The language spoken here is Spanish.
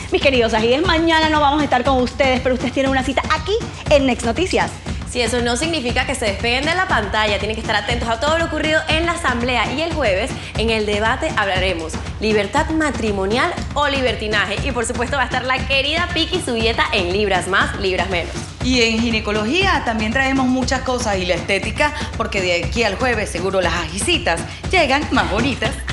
Mis queridos ajíes, mañana no vamos a estar con ustedes, pero ustedes tienen una cita aquí en Next Noticias. Si eso no significa que se despeguen de la pantalla, tienen que estar atentos a todo lo ocurrido en la asamblea. Y el jueves, en el debate, hablaremos libertad matrimonial o libertinaje. Y por supuesto va a estar la querida Piki Subieta en Libras Más, Libras Menos. Y en ginecología también traemos muchas cosas y la estética, porque de aquí al jueves seguro las ajicitas llegan más bonitas.